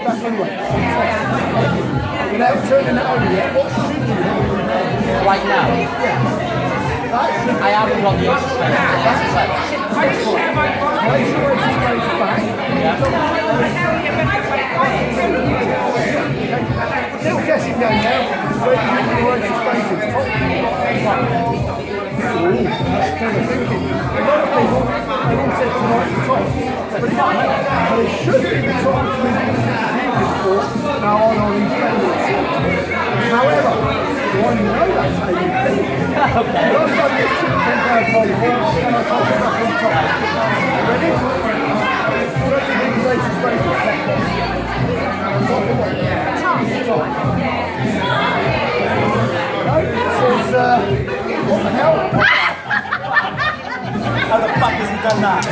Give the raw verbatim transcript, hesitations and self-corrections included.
back anyway. Without turning that over yet, what should you do? Right now? Yeah. I haven't got the exercise. Make sure it's straight back. Little guessing game now. Where do you think your race is facing? Top? Ooh, that's clever thinking. A lot of people, they all said tonight the top. But it's not. But it should be the top between the sport now on all these favorites. However, why do you know that's A U P? Okay. Last time you took ten pound pole horse, and I told you back on top. Ready? Where do you think the race is facing? Top. No, it says, uh, what the hell? How the fuck has he done that?